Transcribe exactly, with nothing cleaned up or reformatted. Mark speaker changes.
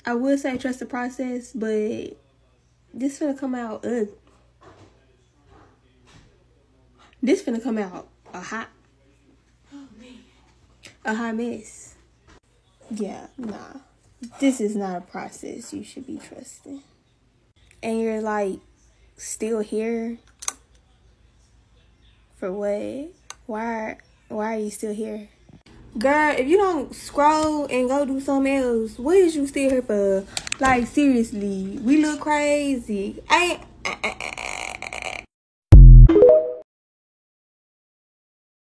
Speaker 1: I would say trust the process, but this finna come out ugly. This finna come out a hot, a hot mess. Yeah, nah. This is not a process you should be trusting. And you're like still here for what? Why? Why are you still here? Girl, if you don't scroll and go do something else, what is you still here for? Like, seriously, we look crazy. I ain't, I, I,